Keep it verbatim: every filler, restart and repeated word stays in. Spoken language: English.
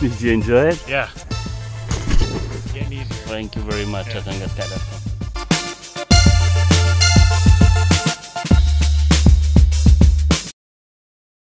Did you enjoy it? Yeah. Getting easier. Thank you very much, Yeah. Chattanooga Skydive.